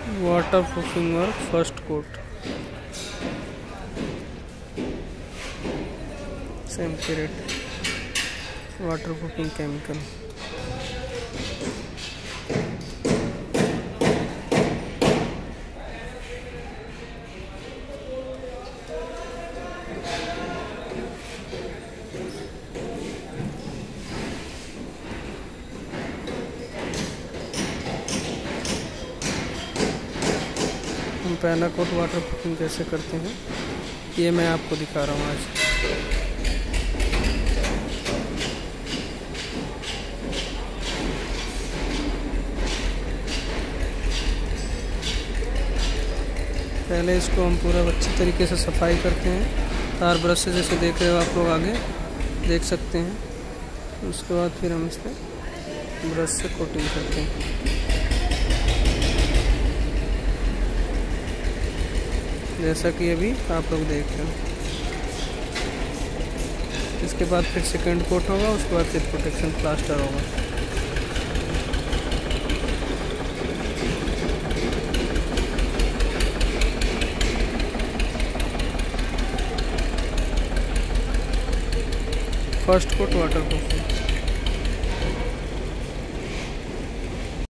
Waterproofing work first coat, same period, waterproofing chemical. हम पहला coat waterproofing कैसे करते हैं ये मैं आपको दिखा रहा हूँ आज। पहले इसको हम पूरा अच्छी तरीके से सफाई करते हैं तार ब्रश से, जैसे देख रहे हो आप लोग आगे देख सकते हैं। उसके बाद फिर हम इस पर ब्रश से कोटिंग करते हैं। जैसा कि अभी आप लोग देख रहे हो। इसके बाद फिर सेकंड कोट होगा, उसके बाद फिर प्रोटेक्शन प्लास्टर होगा। First coat waterproof.